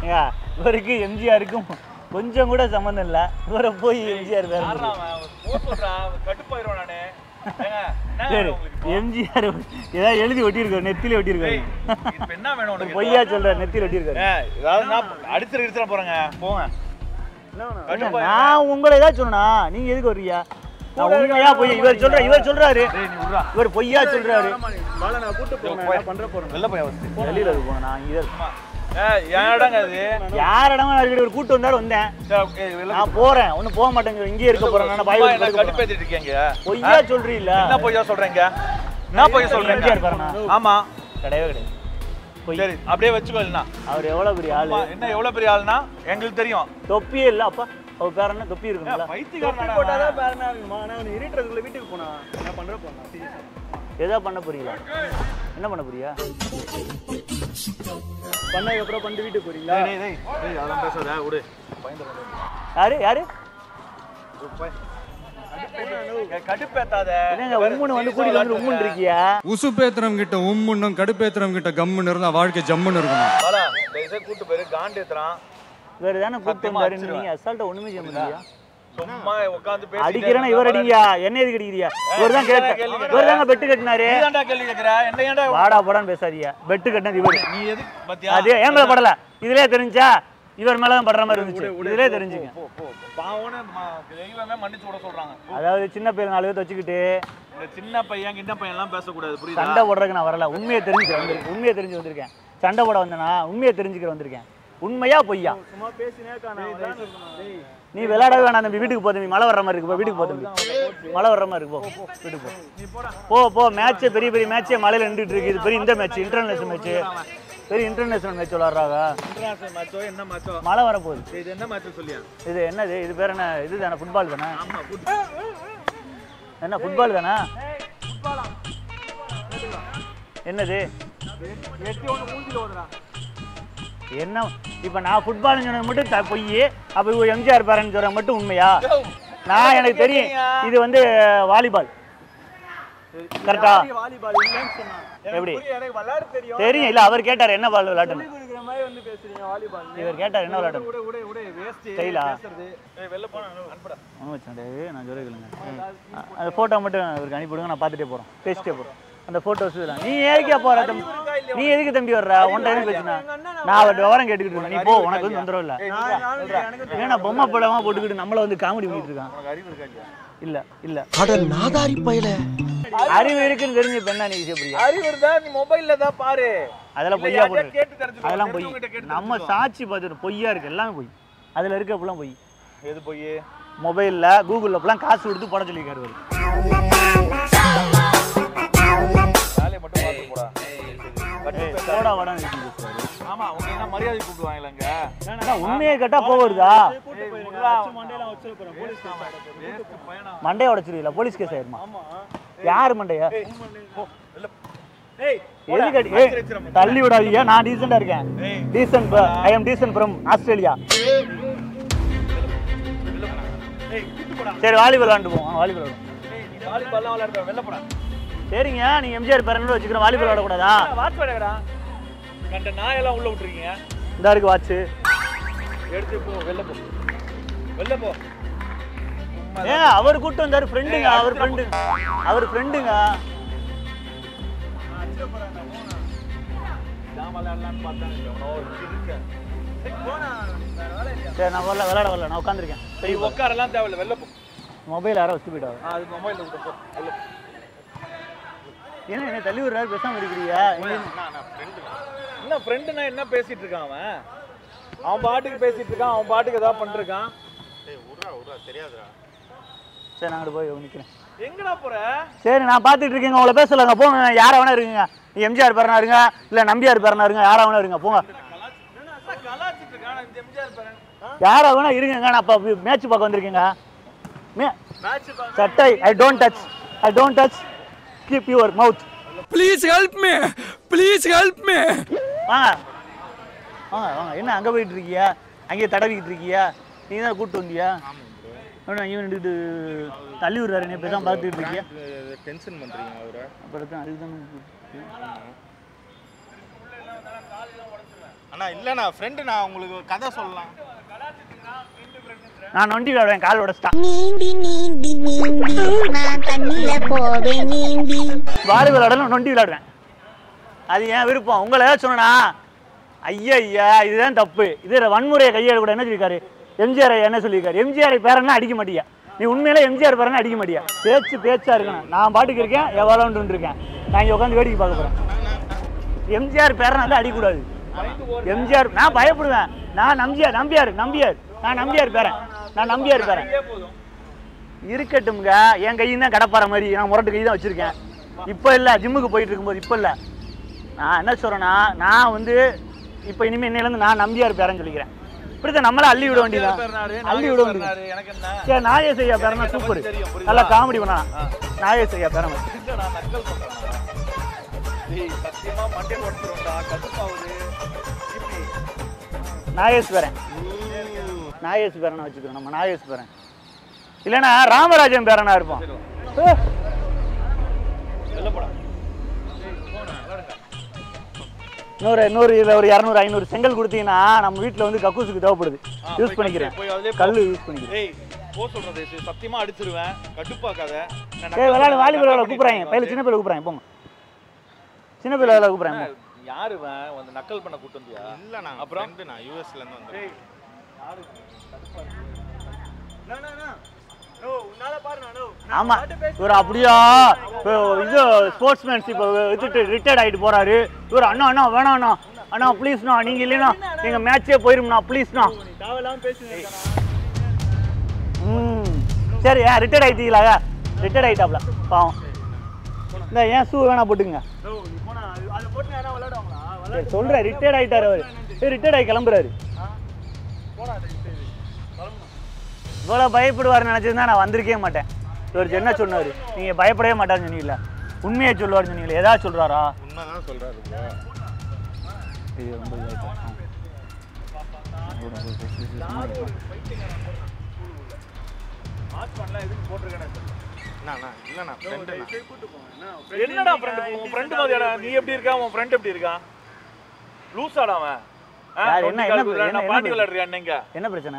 ஏங்க இவருக்கு எம்ஜிஆருக்கும் கொஞ்சம் கூட சம்மந்தம் இல்லை. இவரை போய் எம்ஜிஆர் வேற சரி எம்ஜிஆர் ஏதாவது எழுதி ஒட்டியிருக்காரு, நெத்தில ஒட்டியிருக்காரு. என்ன வேணும் பொய்யா சொல்ற, நெத்தில ஒட்டியிருக்காரு. அடிச்சு போறேங்க போங்க. நான் உங்களை ஏதாவது சொன்னா நீங்க எதுக்கு வர்றீங்க? உண்மையா போய் இவர் சொல்றாரு இவர் பொய்யா சொல்றாரு. வெளியில போனேன் நான் இதை யார் இடமா இருக்கு கூட்டு வந்தாரு வந்தேன். நான் போறேன் ஒன்னும் போக மாட்டேங்க, இங்கே இருக்க போறேன். பொய்யா சொல்றீங்களா? என்ன பொய்யா சொல்றீங்க? என்ன பொய்யா சொல்றீங்க? ஆமா கிடையவே கிடையாது. சரி அப்படியே வச்சுக்கோ. இல்லைன்னா அவர் எவ்வளவு பெரிய ஆளு, என்ன எவ்வளவு பெரிய ஆளுனா எங்களுக்கு தெரியும். தொப்பியே இல்ல அப்பா. அவர் பேர் என்ன? தொப்பி இருக்குங்களா? வீட்டுக்கு போனா என்ன பண்ற போனா ஏதா பண்ண போறீங்களா? என்ன பண்ண போறியா? பண்ணதுக்கு அப்புறம் பண்ணிட்டு வீட்டுக்கு போறீங்களா? அதெல்லாம் பேசாத விடு. யாரு யாரு கடுப்பேத்தாத. உம்முன்னு வந்து கூடி வந்து உம்முன்னு இருக்கியா? உசுப்பேத்திரம் கிட்ட உம்முன்னும் கடுப்பேத்திரம் கிட்ட கம்முன்னு இருந்தா வாழ்க்கை ஜம்முன்னு இருக்கணும். கூட்டு போயிரு காண்டேத்துறான். வேற தானே கூட்டு வந்தாரு. நீங்க அசால்ட்டா ஒண்ணுமே செய்ய முடியா? சும்மா உட்கார்ந்து பேசி அடிக்கிறேனா இவர் அடிங்கயா? என்ன எதுக்கு அடிக்கிறியா? இவர்தான் கேட்ட, இவர்தாங்க பெட் கட்டினாரு. நீதான்டா கேள்வி கேக்குற. என்ன ஏன்டா வாடா போடான்னு பேசாதீங்க. பெட் கட்டினது இவர். நீ எது பத்தியா? அது ஏன் மேல படல? இதுலயே தெரிஞ்சா இவர் மேல தான் படுற மாதிரி இருந்துச்சு. இதுலயே தெரிஞ்சுங்க. பாவனே தெய்வமே மன்னிச்சு விட சொல்றாங்க. அதாவது சின்ன பையன் 4 பேர் வச்சுக்கிட்டு இந்த சின்ன பையன் கிட்ட பையன் எல்லாம் பேச கூடாது. புரியுதா? சண்டை போடுறதுக்கு நான் வரல. உண்மையை தெரிஞ்சு வந்திருக்கேன். சண்டை போட வந்தேனா உண்மையை தெரிஞ்சுக்கிற வந்திருக்கேன். உண்மையா பொய்யா? சும்மா நீ விளையாடவே வேணாம் தம்பி. வீட்டுக்கு போ தம்பி. மழை வர்ற மாதிரி இருக்கு. போ வீட்டுக்கு போ தம்பி. மழை வர்ற மாதிரி இருக்கு. போ வீட்டுக்கு போ. போ மேட்ச் பெரிய பெரிய மேட்சே மழையில நின்றுட்டு இருக்கு. இது பெரிய இந்த மேட்ச் இன்டர்நேஷனல் மேட்ச். பெரிய இன்டர்நேஷனல் மேட்ச் விளையாடுறாங்க. இன்டர்நேஷனல் மேட்சோ என்ன மேட்சோ? மழை வர போகுது. இது என்ன மேட்ச் சொல்லியா? இது என்னது? இது பேர் என்ன? இது தானே ஃபுட்பால் தானே? என்ன ஃபுட்பால் தானே? என்னது என்ன? இப்ப நான் ஃபுட்பால் சொன்னது மட்டும் பொய். அப்ப எம்ஜிஆர் பேரன் சொல்ற மட்டும் உண்மையா? நான் எனக்கு தெரியும் இது வந்து வாலிபால். கரெக்டா? எப்படி தெரியும்? இல்ல அவர் கேட்டார் என்ன பால் விளையாட்டு. இவர் கேட்டார் என்ன விளையாட்டு. நான் சொல்லிக்கலுங்க. அந்த போட்டோ மட்டும் இவருக்கு அனுப்பிவிடுங்க. நான் பார்த்துட்டே போறோம், பேசிட்டே போறோம். அந்த போட்டோஸ் நீ ஏறிக்கா போற தம்பி? நீ எதுக்கு தம்பி வர்ற? ஒன் டைம் பேசுனா நான் அவர்கிட்ட விவரம் கேட்டுக்கிட்டு இருக்கேன். நீ போ, உனக்கு வந்து தொந்தரவு இல்லை. ஏன்னா பொம்மை படமா போட்டுக்கிட்டு நம்மள வந்து காமெடி பண்ணிட்டு இருக்கான். இல்ல இல்ல நாதாரி பையல அறிவு இருக்குன்னு தெரிஞ்சு பெண்ணா நீ செய்ய அறிவு இருந்தா நீ மொபைல்ல தான் பாரு. அதெல்லாம் பொய்யா போட்டு அதெல்லாம் பொய். நம்ம சாட்சி பார்த்துட்டு பொய்யா இருக்கு. எல்லாமே பொய். அதுல இருக்க அப்பெல்லாம் பொய். எது பொய்? மொபைல்ல கூகுள்ல அப்பெல்லாம் காசு கொடுத்து போட சொல்லியிருக்காரு. வேலையை மட்டும் பார்த்து போடா. போடா வாடா. ஆமா அவங்க என்ன மரியாதை கூப்பிடுவாங்களாங்க? உண்மையை கேட்டா போகுதா? மண்டையை உடைச்சிருக்கீங்களா? போலீஸ் கேஸ் ஆயிருமா? யாரு மண்டையா? தள்ளி விடாதீங்க. நான் டீசெண்டா இருக்கேன். Decent. I am decent from Australia. சரி வாலிபால் விளையாண்டு போவோம். வாலிபால் விளையாடுறோம். வெளில போடா. சரிங்க நீங்க எம்ஜிஆர் பேரன் வச்சுக்கிறோம். வாலிபால் விளையாடக்கூடாதா? வாட்ச் விளையாடா. கண்ட நாயெல்லாம் உள்ள விட்டுருக்கீங்க. இந்த இருக்கு வாட்ச். எடுத்து போ. வெளில போ. வெளில போ. அவர் கூட்டு வந்தாரு. ஃப்ரெண்டுங்க. அவர் ஃப்ரெண்டுங்க. சரி நான் விளையாட வரல. நான் உட்காந்துருக்கேன். சரி உட்காரெல்லாம் தேவையில்ல. வெளில போ. மொபைல் யாரோ வச்சு போயிட்டாங்க. அது மொபைல் போ. ஏன்னா என்ன தள்ளி ஒரு நேரம் பேசாம இருக்கிறீங்க? என்ன ஃப்ரெண்டுனா என்ன பேசிட்டு இருக்கான் அவன்? அவன் பாட்டுக்கு பேசிட்டு இருக்கான். அவன் பாட்டுக்கு ஏதாவது பண்ணிருக்கான். தெரியாதுடா. சரி நான் போய் நிக்கிறேன். எங்கடா போற? சரி நான் பாத்துட்டு இருக்கேங்க. உங்களை பேச சொல்லுங்க. போங்க. யாரா வேணா இருக்குங்க. எம்ஜிஆர் பேரனா இருங்க, இல்ல நம்பியார் பேரனா இருங்க, யாரா வேணா இருங்க. போங்க. யாரா வேணா இருங்க. நான் அப்ப மேட்ச் பார்க்க வந்திருக்கேங்க. சட்டை I don't touch. Keep your mouth. Please help me. வாங்க. என்ன அங்க போயிட்டு இருக்கியா? அங்கே தடவிக்கிட்டு இருக்கியா? நீ தான் கூட்டு வந்தியா? இவன் தள்ளி விடுறாரு. நீ இப்பதான் பார்த்துட்டு இருக்கியா? டென்ஷன் பண்றீங்க அவரை. அப்புறம் அதுதான் அண்ணா இல்லண்ணா ஃப்ரெண்டு நான் உங்களுக்கு கதை சொல்லலாம். நான் நொண்டி விளையாடுவேன் கால் உடைச்சிட்டான். நீந்தி நீந்தி நீந்தி நான் தண்ணில போவேன் நீந்தி. வாலி விளையாடலாம் நொண்டி விளையாடுவேன். அது ஏன் விருப்பம். உங்களை ஏதாவது சொன்னா ஐயா இதுதான் தப்பு. இது வன்முறையை கையாள கூட என்ன சொல்லியிருக்காரு எம்ஜிஆர் என்ன சொல்லியிருக்காரு? எம்ஜிஆர் பேரன்னா அடிக்க மாட்டியா நீ, உண்மையில எம்ஜிஆர் பேரன்னா அடிக்க மாட்டியா? பேச்சா இருக்கணும். நான் பாட்டுக்கு இருக்கேன் எவ்வளோன்னு இருக்கேன். நான் இங்கே உட்காந்து வேடிக்கை பார்க்க போறேன். எம்ஜிஆர் பேரனா தான் அடிக்கூடாது. எம்ஜிஆர் நான் பயப்படுவேன். நான் நம்பியார் பேரன் இருக்கட்டும்ங்க. என் கையும் தான் கடப்பாற மாதிரி நான் முரட்டு கை தான் வச்சிருக்கேன். இப்போ இல்லை, ஜிம்முக்கு போயிட்டு இருக்கும்போது இப்போ இல்லை. நான் என்ன சொல்றேன்னா நான் வந்து இப்போ இனிமேல் இன்னையிலேருந்து நான் நம்பியார் பேரன்னு சொல்லிக்கிறேன். இப்படிதான் நம்மள அள்ளி விட வேண்டியதான். அள்ளி விட வேண்டியது. சரி நாகேசையா பேரனா சூப்பர், நல்லா காமெடி பண்ணா. நாகேசையா பேரன் நாகேஷ் பேரனை வச்சுக்கிறோம் நம்ம. நாகேஷ் பேரன் இல்லைன்னா ராமராஜன் பேரனா இருப்பான். நூறு இதில் ஒரு 200 500 செங்கல் கொடுத்தீங்கன்னா நம்ம வீட்டில் வந்து கக்கூசுக்கு தேவைப்படுது. யூஸ் பண்ணிக்கிறேன். கல் யூஸ் பண்ணிக்கிறேன். சத்தியமா அடிச்சிருவேன். கடுப்பாக்காத. விளையாடு வாலிபால் கூப்பிடுறாங்க. பையில சின்ன பையில கூப்பிடுறாங்க. போங்க சின்ன பையில கூப்பிடுறாங்க. யாரு வந்து நக்கல் பண்ண கூட்டு வந்தியா? இல்ல நான் அப்புறம் நான் யூஎஸ்ல இருந்து வந்தேன். ஆமா இவர் அப்படியா இது ஸ்போர்ட்ஸ்மேன்ஷிப் வித்துட்டு ரிட்டையர்ட் ஆகிட்டு போறாரு. இவர் அண்ணா வேணாம் அண்ணா ப்ளீஸ்ண்ணா, நீங்க இல்லைன்னா எங்க மேட்சே போயிரும்ண்ணா ப்ளீஸ்ண்ணா. சரி ரிட்டையர்ட் ஆகிட்டீங்களா? ரிட்டையர்ட் ஆகிட்டாப்ல பாவம். இந்த ஏன் ஷூ வேணா போட்டுங்க சொல்றேன். ரிட்டையர்ட் ஆகிட்டாரு அவர். ரிட்டையர்ட் ஆகி கிளம்புறாரு. இவ்வளோ பயப்படுவார் நினச்சிருந்தா நான் வந்திருக்கவே மாட்டேன். இவர் என்ன சொன்னார்? நீங்கள் பயப்படவே மாட்டாருன்னு சொன்னீங்களா? உண்மையை சொல்லுவார்னு சொன்னீங்களா? ஏதாவது சொல்கிறாரா? உண்மைதான் சொல்கிறாரு. இது ரொம்ப என்னடா ஃப்ரெண்ட் மாதிரியாடா? நீ எப்படி இருக்கா? உன் ஃப்ரெண்ட் எப்படி இருக்கா? லூசாடா அவன். என்ன பிரச்சனை?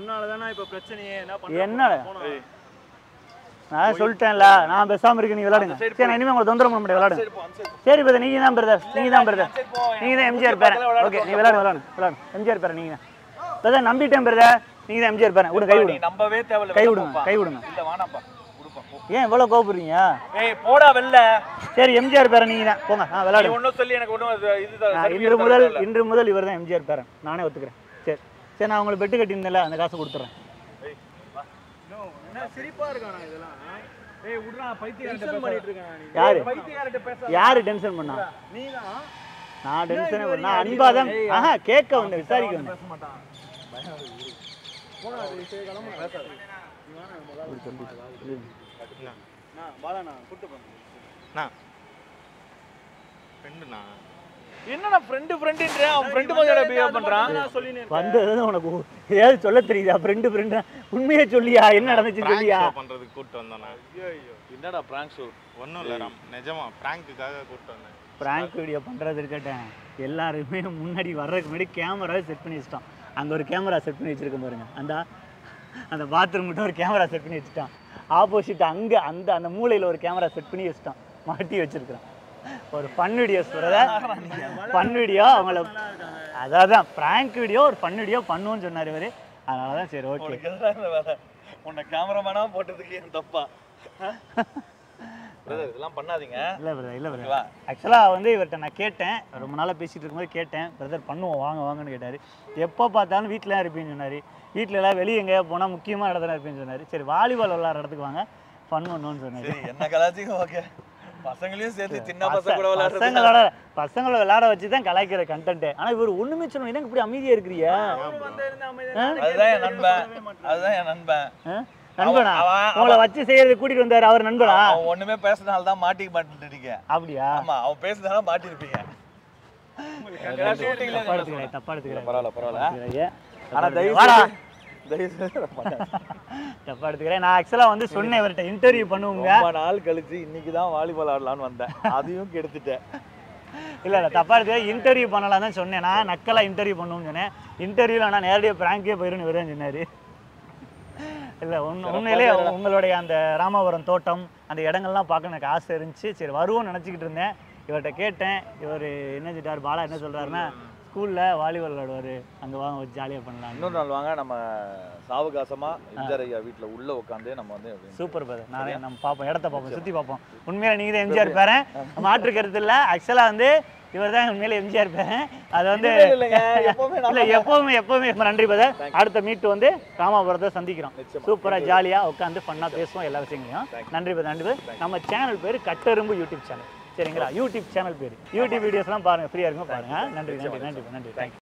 நான் சொல்லிட்டேன்ல, நான் பேசாம இருக்கு. நீங்க விளையாடுங்க. சரி நான் இனிமே உங்களை தொந்தரவு பண்ண முடியாது. விளையாடுங்க. சரி பிரதர், நீங்க தான் பிரதர். நீங்க தான் எம்ஜிஆர் பேரன். ஓகே நீ விளையாடு. எம்ஜிஆர் பேரன் நீங்க தான் பிரதர். நம்பிட்டேன் பிரதர். நீங்க தான் எம்ஜிஆர் பேரன். கை விடுங்க. நம்பவே தேவையில்லை. கை விடுங்க. இல்ல வேணாம்ப்பா. ஏன் இவ்வளவு கோபப்படுறீங்க? ஏய் போடா வெளில. சரி எம்ஜிஆர் பேரன் நீங்க தான். போங்க விளையாடுங்க. ஒன்னும் சொல்லி எனக்கு ஒன்னும் இன்று முதல் இவர் தான் எம்ஜிஆர் பேரன். நானே ஒத்துக்கிறேன். சரி நான் உங்களுக்கு பெட்டு கட்டியிருந்தேன்ல அந்த காசை கொடுத்துறேன். சிரிப்பா இருக்கானா இதெல்லாம்? ஏய் உட்றா பைத்தியக்காரட்ட பண்ணிட்டு இருக்கானா நீ? பைத்தியக்காரட்ட பேச யாரு டென்ஷன் பண்ணா? நீதான். நான் டென்ஷனே பண்ணா அன்பா தான் கேட்க வந்தேன், விசாரிக்க வந்தேன். பேச மாட்டான். போடா டேய் கிளம்பு பேசாத. நீ வாடா முதல்ல. நான் வாடா கூட்டி போங்க. நான் ஃப்ரெண்டுனா என்னடா ஃப்ரெண்ட்ன்ற அவன் ஃப்ரெண்ட் மாதிரியா பிஹேவ் பண்றான்? நான் சொல்லினே வந்தது உனக்கு ஏதாவது சொல்ல தெரியுதா? ஃப்ரெண்ட் உண்மையே சொல்லியா? என்ன நடந்துச்சுன்னு சொல்லியா? பண்றதுக்கு கூட்டி வந்தானே. ஐயோ என்னடா பிராங்க் ஷோ? ஒண்ணும் இல்ல நிஜமா பிராங்க்குக்காக கூட்டி வந்தேன். பிராங்க் வீடியோ பண்றது இருக்கட்டும். எல்லாருமே முன்னாடி வர்றதுக்கு முன்னாடி கேமரா செட் பண்ணி வச்சிட்டான். அங்க ஒரு கேமரா செட் பண்ணி வச்சிருக்க பாருங்க. அந்த பாத்ரூம் கிட்ட ஒரு கேமரா செட் பண்ணி வச்சுட்டான். ஆப்போசிட் அங்க அந்த மூலையில ஒரு கேமரா செட் பண்ணி வச்சுட்டான். மாட்டி வச்சிருக்கான். ஒரு ஃபன் வீடியோஸ் ஃபன் வீடியோ அவங்கள அதான் பிராங்க் வீடியோ ஒரு ஃபன் வீடியோ பண்ணுவோன்னு சொன்னார் இவர். அதனால தான் சரி ஓகே. உன்னை கேமராமேனா போட்டதுக்கு ஏன் தப்பா? பிரதர் இதெல்லாம் பண்ணாதீங்க. இல்லை பிரதர் ஆக்சுவலாக வந்து இவர்கிட்ட நான் கேட்டேன். ரொம்ப நாளாக பேசிகிட்டு இருக்கும்போது கேட்டேன். பிரதர் பண்ணுவோம் வாங்கன்னு கேட்டார். எப்போ பார்த்தாலும் வீட்டில் இருப்பேன்னு சொன்னார். வீட்டில் எல்லாம் வெளியே எங்கேயா போனால் முக்கியமாக இடத்துல இருப்பேன்னு சொன்னார். சரி வாலிபால் விளாட்ற இடத்துக்கு வாங்க ஃபன் பண்ணுவோன்னு சொன்னார். என்ன கலாச்சிங்க ஓகே. பசங்களையும் சேர்த்து சின்ன பசங்களை விளையாட வச்சு தான் கலாய்க்கிற கண்டென்ட். ஆனா இவர் ஒண்ணுமே சொல்லணும். எனக்கு இப்படி அமைதியா இருக்கிறியா? அதுதான் என் நண்பன். நண்பனா? உங்களை வச்சு செய்யறது கூட்டிட்டு வந்தாரு அவர் நண்பனா? அவன் ஒண்ணுமே பேசுறதுனால தான் மாட்டிக்க மாட்டேன்றீங்க. அப்படியா? ஆமா அவன் பேசுறதுனால மாட்டிருப்பீங்க. தப்பா எடுத்துக்கிறேன். பரவாயில்ல. ஆனா தப்பா எடுத்துக்கிறேன். நான் ஆக்சுவலா வந்து சொன்னேன் இவர்கிட்ட இன்டர்வியூ பண்ணுவோங்க. ரொம்ப நாள் கழிச்சு இன்னைக்கு தான் வாலிபால் ஆடலான்னு வந்தேன். அதையும் கெடுத்துட்டேன். இல்லை தப்பா இருக்கு. இன்டர்வியூ பண்ணலாம் தான் சொன்னேன். நான் நக்கலாக இன்டர்வியூ பண்ணுவோம்னு சொன்னேன். இன்டர்வியூவில் ஆனால் நேரடியாக பிராங்கே போயிருன்னு வருவேன் சொன்னார். இல்லை உண்மையிலே உங்களுடைய அந்த ராமபுரம் தோட்டம் அந்த இடங்கள்லாம் பார்க்க எனக்கு ஆசை இருந்துச்சு. சரி வருவோம்னு நினச்சிக்கிட்டு இருந்தேன். இவர்கிட்ட கேட்டேன். இவர் என்ன சொல்லிட்டார், பாலா என்ன சொல்கிறாருன்னா ஸ்கூலில் வாலிபால் விளையாடுவார், அங்கே வாங்க வச்சு ஜாலியாக பண்ணலாம். இன்னொரு நாள் வாங்க நம்ம சாவகாசமாக எம்ஜிஆர் ஐயா வீட்டில் உள்ளே உட்காந்து நம்ம வந்து சூப்பர் பிரதர். நானே நம்ம பார்ப்போம், இடத்த பார்ப்போம், சுற்றி பார்ப்போம். உண்மையில நீங்கள் தான் எம்ஜிஆர் பேரன், மாற்று கருத்து இல்லை. ஆக்சுவலாக வந்து இவர் தான் உண்மையில எம்ஜிஆர் பேரன். அது வந்து இல்லை எப்போவுமே நன்றி பிரதர். அடுத்த மீட்டு வந்து ராமாபுரத்தை சந்திக்கிறோம். சூப்பராக ஜாலியாக உட்காந்து ஃபன்னாக பேசுவோம் எல்லா விஷயங்களையும். நன்றி பிரதர், நன்றி பிரதர். நம்ம சேனல் பேர் கட்டெரும்பு யூடியூப் சேனல். சரிங்களா? யூடியூப் சேனல் பேர். யூடியூப் வீடியோஸ்லாம் பாருங்கள், ஃப்ரீயாக இருக்கும் பாருங்கள். நன்றி நன்றி நன்றி நன்றி. தேங்க்யூ.